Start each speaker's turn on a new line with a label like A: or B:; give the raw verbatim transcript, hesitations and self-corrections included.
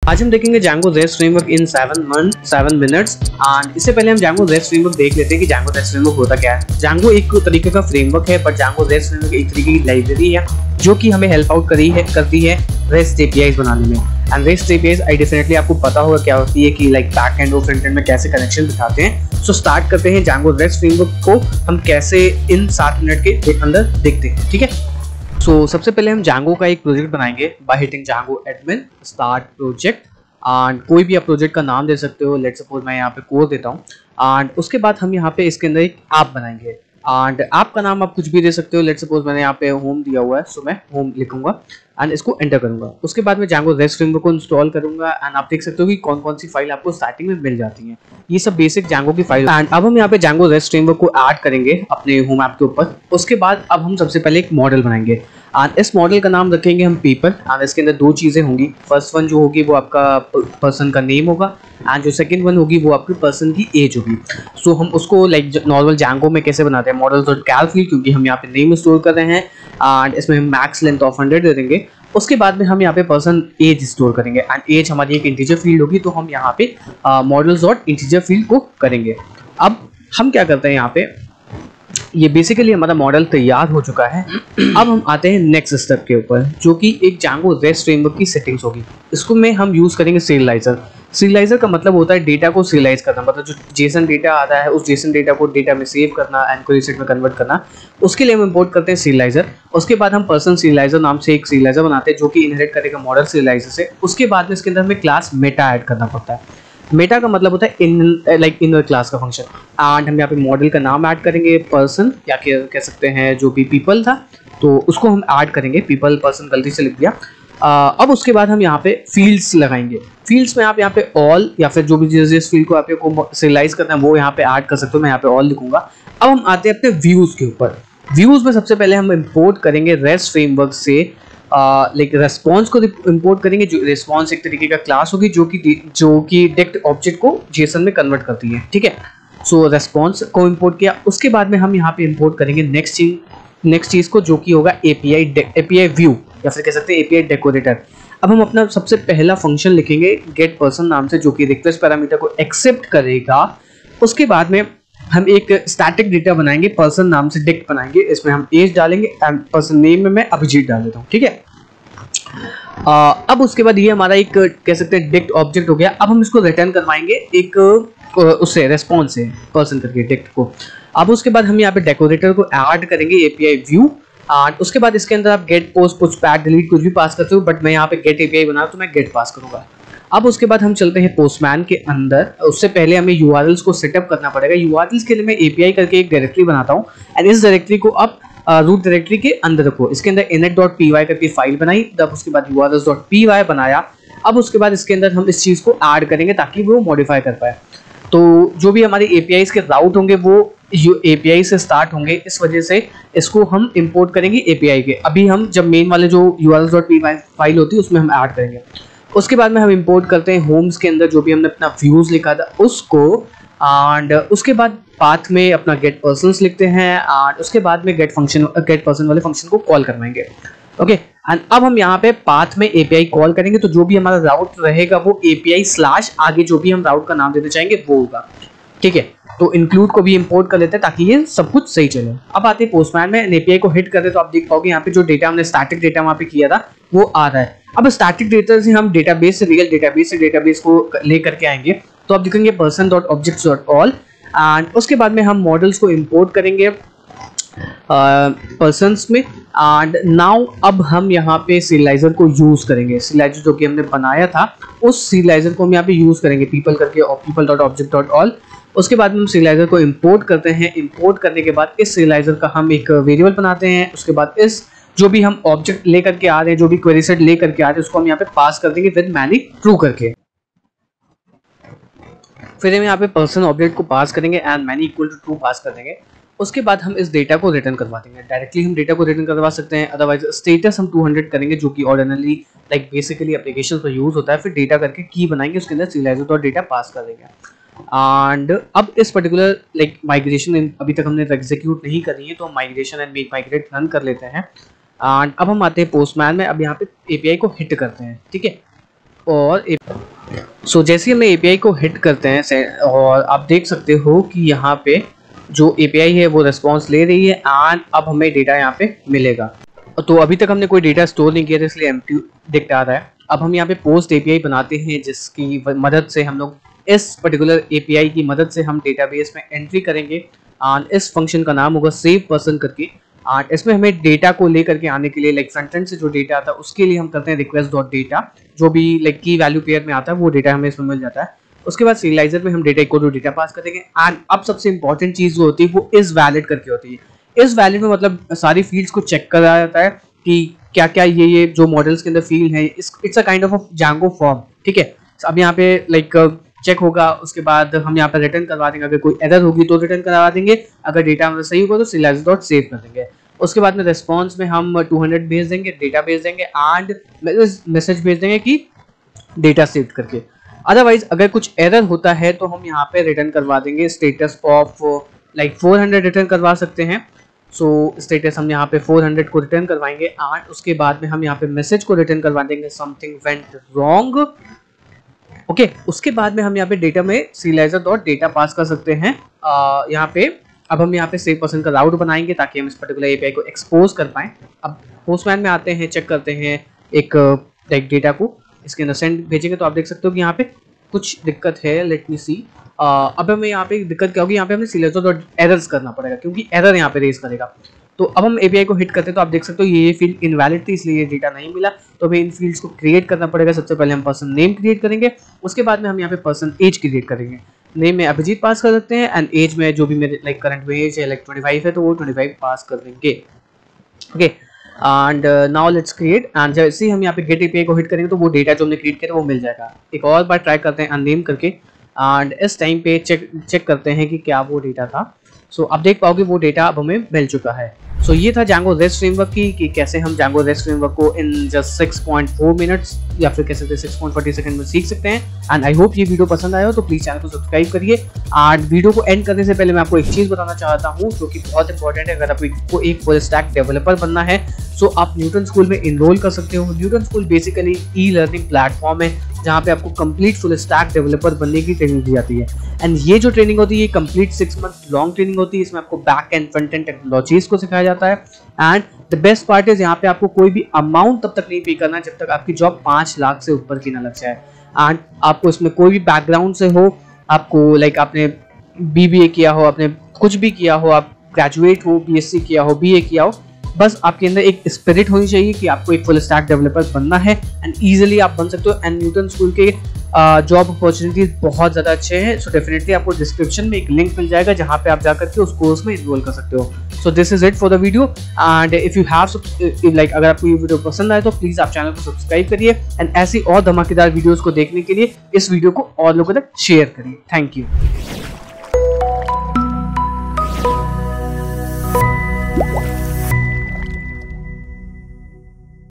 A: आज हम देखेंगे Django REST framework in seven month seven minutes. And इससे पहले हम Django REST फ्रेमवर्क देख लेते हैं कि Django REST फ्रेमवर्क होता क्या है। Django एक तरीके का फ्रेमवर्क है, बट Django REST फ्रेमवर्क एक तरीके की लाइब्रेरी है जो कि हमें हेल्प आउट करी है करती है REST एपीआईज बनाने में। And REST APIs I definitely आपको पता होगा क्या होती है कि लाइक बैक एंड और फ्रंट एंड में कैसे कनेक्शन दिखाते हैं। सो स्टार्ट करते हैं Django REST फ्रेमवर्क को हम कैसे इन सात मिनट के अंदर देखते हैं, ठीक है। सो so, सबसे पहले हम Django का एक प्रोजेक्ट बनाएंगे by hitting Django admin start project. And कोई भी आप प्रोजेक्ट का नाम दे सकते हो, लेट्स सपोज मैं यहाँ पे कोड देता हूँ। एंड उसके बाद हम यहाँ पे इसके अंदर एक ऐप बनाएंगे एंड ऐप का नाम आप कुछ भी दे सकते हो। लेट्स सपोज मैंने यहाँ पे होम दिया हुआ है, सो मैं होम लिखूंगा एंड इसको एंटर करूंगा। उसके बाद मैं Django REST फ्रेमवर्क को इंस्टॉल करूंगा एंड आप देख सकते हो कि कौन कौन सी फाइल आपको स्टार्टिंग में मिल जाती हैं। ये सब बेसिक Django की फाइल। एंड अब हम यहाँ पे Django REST फ्रेमवर्क को ऐड करेंगे अपने होम ऐप के ऊपर। उसके बाद अब हम सबसे पहले एक मॉडल बनाएंगे एंड इस मॉडल का नाम रखेंगे हम पीपल। एंड इसके अंदर दो चीज़ें होंगी। फर्स्ट वन जो होगी वो आपका पर्सन का नेम होगा एंड जो सेकंड वन होगी वो आपकी पर्सन की एज होगी। सो so, हम उसको लाइक नॉर्मल Django में कैसे बनाते हैं, मॉडल डॉट कैल फील्ड, क्योंकि हम यहाँ पे नेम स्टोर कर रहे हैं एंड इसमें हम मैक्स लेंथ ऑफ हंड्रेड दे देंगे। उसके बाद में हम यहाँ पे पर्सन एज स्टोर करेंगे एंड एज हमारी एक इंटीजर फील्ड होगी, तो हम यहाँ पे मॉडल्स डॉट इंटीजर फील्ड को करेंगे। अब हम क्या करते हैं, यहाँ पे ये बेसिकली हमारा मॉडल तैयार हो चुका है। अब हम आते हैं नेक्स्ट स्टेप के ऊपर, जो कि एक Django REST फ्रेमवर्क की सेटिंग्स होगी। इसको में हम यूज करेंगे सीरियलाइजर। सीरियलाइजर का मतलब होता है डेटा को सीरियलाइज करना, मतलब जो जेसन डेटा आता है उस जेसन डेटा को डेटा में सेव करना एंड क्वेरी सेट में कन्वर्ट करना। उसके लिए हम इंपोर्ट करते हैं सीरियलाइजर। उसके बाद हम पर्सन सीरियलाइजर नाम से एक सीरियलाइजर बनाते हैं जो कि इनहेरिट करेगा मॉडल सीरियलाइजर से। उसके बाद में इसके अंदर हमें क्लास मेटा ऐड करना पड़ता है। मेटा का मतलब होता है इन लाइक इनर क्लास का फंक्शन। एंड हम यहाँ पे मॉडल का नाम ऐड करेंगे पर्सन, या कह सकते हैं जो भी पीपल था तो उसको हम ऐड करेंगे। पीपल पर्सन गलती से लिख दिया। uh, अब उसके बाद हम यहाँ पे फील्ड्स लगाएंगे। फील्ड्स में आप यहाँ पे ऑल या फिर जो भी जिस जिस फील्ड को आपको सिरियलाइज करना है वो यहाँ पे ऐड कर सकते हो। मैं यहाँ पे ऑल लिखूंगा। अब हम आते हैं अपने व्यूज के ऊपर। व्यूज में सबसे पहले हम इंपोर्ट करेंगे REST फ्रेमवर्क से लाइक uh, रेस्पॉन्स को इंपोर्ट करेंगे। जो रेस्पॉन्स एक तरीके का क्लास होगी जो कि जो कि डायरेक्ट ऑब्जेक्ट को जेसन में कन्वर्ट करती है, ठीक है। सो रेस्पॉन्स को इंपोर्ट किया। उसके बाद में हम यहाँ पे इंपोर्ट करेंगे नेक्स्ट चीज नेक्स्ट चीज को, जो कि होगा एपीआई एपीआई व्यू या फिर कह सकते हैं एपीआई डेकोरेटर। अब हम अपना सबसे पहला फंक्शन लिखेंगे गेट पर्सन नाम से, जो कि रिक्वेस्ट पैरामीटर को एक्सेप्ट करेगा। उसके बाद में हम एक स्टैटिक डेटा बनाएंगे, पर्सन नाम से डिक्ट बनाएंगे। इसमें हम एज डालेंगे एंड पर्सन नेम में मैं अभिजीत डाल देता हूँ, ठीक है। आ, अब उसके बाद ये हमारा एक कह सकते हैं डिक्ट ऑब्जेक्ट हो गया। अब हम इसको रिटर्न करवाएंगे एक उससे रेस्पॉन्स से पर्सन करके डिक्ट को। अब उसके बाद हम यहाँ पे डेकोरेटर को ऐड करेंगे एपीआई व्यू। एंड उसके बाद इसके अंदर आप get post push pad delete कुछ भी पास करते हो, बट मैं यहाँ पे गेट एपीआई बना तो मैं गेट पास करूंगा। अब उसके बाद हम चलते हैं पोस्टमैन के अंदर। उससे पहले हमें यूआरएल्स को सेटअप करना पड़ेगा। यूआरएल्स के लिए मैं एपीआई करके एक डायरेक्टरी बनाता हूँ एंड इस डायरेक्टरी को आप रूट डायरेक्टरी के अंदर रखो। इसके अंदर init.py करके फाइल बनाई, तब उसके बाद urls.py बनाया। अब उसके बाद इसके अंदर हम इस चीज को ऐड करेंगे ताकि वो मॉडिफाई कर पाए। तो जो भी हमारे एपीआईज के राउट होंगे वो एपीआई से स्टार्ट होंगे, इस वजह से इसको हम इंपोर्ट करेंगे एपीआई के। अभी हम जब मेन वाले जो urls.py फाइल होती है उसमें हम ऐड करेंगे। उसके बाद में हम इंपोर्ट करते हैं होम्स के अंदर जो भी हमने अपना व्यूज लिखा था उसको। एंड उसके बाद पाथ में अपना गेट पर्सन्स लिखते हैं एंड उसके बाद में गेट फंक्शन गेट पर्सन वाले फंक्शन को कॉल करवाएंगे, ओके। एंड अब हम यहाँ पे पाथ में एपीआई कॉल करेंगे, तो जो भी हमारा राउट रहेगा वो एपीआई स्लैश आगे जो भी हम राउट का नाम देना चाहेंगे वो होगा, ठीक है। तो इंक्लूड को भी इंपोर्ट कर लेते हैं ताकि ये सब कुछ सही चले। अब आते हैं पोस्टमैन में, एपीआई को हिट करते तो आप देख पाओगे यहाँ पे जो डेटा हमने स्टैटिक डेटा वहाँ पे किया था वो आ रहा है। अब स्टैटिक डेटा से हम डेटाबेस से रियल डेटाबेस से डेटाबेस को ले करके आएंगे, तो आप देखेंगे person dot objects dot all. And उसके बाद में हम मॉडल्स को इंपोर्ट करेंगे पर्सन्स uh, में। एंड नाउ अब हम यहाँ पे सीरियलाइजर को यूज करेंगे। सीरियलाइजर जो कि हमने बनाया था उस सीरियलाइजर को हम यहाँ पे यूज करेंगे पीपल करके और people dot object dot all. उसके बाद में हम सीरियलाइजर को इंपोर्ट करते हैं। इंपोर्ट करने के बाद इस सीरियलाइजर का हम एक वेरिएबल बनाते हैं। उसके बाद इस जो भी हम ऑब्जेक्ट लेकर के आ रहे हैं, जो भी क्वेरी सेट लेकर के आ रहे हैं, उसको हम यहाँ पे पास कर देंगे विद मैनी ट्रू करके। फिर हम यहाँ पे पर्सन ऑब्जेक्ट को पास करेंगे and many equal to true pass कर देंगे। उसके बाद हम इस डेटा को रिटर्न करवा देंगे। डायरेक्टली हम डेटा को रिटर्न करवा सकते हैं, अदरवाइज स्टेटस हम टू हंड्रेड करेंगे, जो कि ऑर्डिनरली लाइक बेसिकली एप्लीकेशन पर यूज होता है। फिर डेटा करके की बनाएंगे, उसके अंदर सीरियलाइजर डॉट डेटा पास कर देंगे। एंड अब इस पर्टिकुलर लाइक माइग्रेशन अभी तक हमने एग्जीक्यूट नहीं करी है, तो हम migration and make migrate run कर लेते हैं। एंड अब हम आते हैं पोस्टमैन में। अब यहाँ पे एपीआई को हिट करते हैं, ठीक है। और सो so, जैसे हमने एपीआई को हिट करते हैं और आप देख सकते हो कि यहाँ पे जो एपीआई है वो रिस्पॉन्स ले रही है एंड अब हमें डेटा यहाँ पे मिलेगा। तो अभी तक हमने कोई डेटा स्टोर नहीं किया था इसलिए एम्प्टी दिखता रहा है। अब हम यहाँ पे पोस्ट एपीआई बनाते हैं जिसकी मदद से हम लोग इस पर्टिकुलर एपीआई की मदद से हम डेटाबेस में एंट्री करेंगे एंड इस फंक्शन का नाम होगा सेव पर्सन करके। एंड इसमें हमें डेटा को लेकर के आने के लिए लाइक फ्रंट एंड से जो डेटा आता है उसके लिए हम करते हैं रिक्वेस्ट डॉट डेटा, जो भी लाइक की वैल्यू पेयर में आता है वो डेटा हमें इसमें मिल जाता है। उसके बाद सीरियलाइजर में हम data equal to data pass करेंगे एंड अब सबसे इंपॉर्टेंट चीज जो होती है वो इस वैलिड करके होती है। इस वैलिड में मतलब सारी फील्ड्स को चेक करा जाता है कि क्या क्या ये ये जो मॉडल्स के अंदर फील्ड है, it's a kind of Django form, ठीक है। अब यहाँ पे लाइक चेक होगा, उसके बाद हम यहाँ पे रिटर्न करवा देंगे। अगर कोई एरर होगी तो रिटर्न करवा देंगे, अगर डेटा हमारा सही होगा तो सीरियलाइजर डॉट सेव कर देंगे। उसके बाद में रिस्पॉन्स में हम टू हंड्रेड भेज देंगे, डेटा भेज देंगे एंड मैसेज भेज देंगे कि डेटा सेव करके। अदरवाइज अगर कुछ एरर होता है तो हम यहाँ पे रिटर्न करवा देंगे status of like four hundred return करवा सकते हैं। सो so, स्टेटस हम यहाँ पे फोर हंड्रेड को रिटर्न करवाएंगे एंड उसके बाद में हम यहाँ पे मैसेज को रिटर्न करवा देंगे समथिंग वेंट रॉन्ग। ओके, उसके बाद में हम यहाँ पे डेटा में सीरियलाइजर डॉट डेटा पास कर सकते हैं। आ, यहाँ पे अब हम यहाँ पे सेव पर्सन का राउट बनाएंगे ताकि हम इस पर्टिकुलर एपीआई को एक्सपोज कर पाएं। अब पोस्टमैन में आते हैं, चेक करते हैं एक लाइक डेटा को इसके अंदर सेंड भेजेंगे तो आप देख सकते हो कि यहाँ पे कुछ दिक्कत है। Let me see. अब हमें यहाँ पे दिक्कत क्या होगी, यहाँ पे हमें सीरियलाइजर डॉट एरर्स करना पड़ेगा क्योंकि एरर यहाँ पे रेज करेगा। तो अब हम एपीआई को हिट करते हैं तो आप देख सकते हो ये फील्ड इनवैलिड थी इसलिए ये डेटा नहीं मिला। तो हमें इन फील्ड्स को क्रिएट करना पड़ेगा। सबसे पहले हम पर्सन नेम क्रिएट करेंगे, उसके बाद में हम यहाँ पे पर्सन एज क्रिएट करेंगे। नेम में अभिजीत पास कर सकते हैं एंड एज में जो भी मेरे लाइक करंट में एज है लाइक ट्वेंटी फाइव है तो वो ट्वेंटी फाइव पास कर देंगे। Okay and now let's create and जैसे ही हम यहाँ पे गेट एपीआई को हिट करेंगे तो वो डेटा जो हमने क्रिएट किया वो मिल जाएगा। एक और बार ट्राई करते हैं अननेम करके एंड इस टाइम पे चेक चेक करते हैं कि क्या वो डेटा था। सो so, आप देख पाओगे वो डेटा अब हमें मिल चुका है। सो so, ये था जांगो रेस्ट फ्रेमवर्क की कि कैसे हम जांगो रेस्ट फ्रेमवर्क को in just six point four minutes या फिर कैसे सिक्स पॉइंट फोर्टी सेकंड में सीख सकते हैं। एंड आई होप ये वीडियो पसंद आया हो तो प्लीज चैनल को सब्सक्राइब करिए। एंड वीडियो को एंड करने से पहले मैं आपको एक चीज बताना चाहता हूँ जो कि बहुत इंपॉर्टेंट है। अगर आपको एक फुल स्टैक डेवलपर बनना है सो so आप न्यूटन स्कूल में इनरोल कर सकते हो। Newton school basically e learning platform है जहाँ पे आपको कंप्लीट फुल स्टैक डेवलपर बनने की ट्रेनिंग दी जाती है। एंड ये जो ट्रेनिंग होती है ये complete six month long training होती है। इसमें आपको back end front end technologies को सिखाया जाता है। And the best part is यहाँ पे आपको कोई भी अमाउंट तब तक नहीं पे करना जब तक आपकी जॉब पांच लाख से ऊपर की ना लग जाए। एंड आपको इसमें कोई भी बैकग्राउंड से हो, आपको लाइक आपने बीबीए किया हो, आपने कुछ भी किया हो, आप ग्रेजुएट हो, बीएससी किया हो, बीए किया हो, बस आपके अंदर एक स्पिरिट होनी चाहिए कि आपको एक फुल स्टैक डेवलपर बनना है एंड इजीली आप बन सकते हो। एंड न्यूटन स्कूल के जॉब अपॉर्चुनिटीज बहुत ज़्यादा अच्छे हैं। सो डेफिनेटली आपको डिस्क्रिप्शन में एक लिंक मिल जाएगा जहाँ पे आप जाकर के उस कोर्स में इनरोल कर सकते हो। So this is it for the video and if you have like अगर आपको ये वीडियो पसंद आए तो प्लीज़ आप चैनल को सब्सक्राइब करिए एंड ऐसी और धमाकेदार वीडियोज़ को देखने के लिए इस वीडियो को और लोगों तक शेयर करिए। Thank you.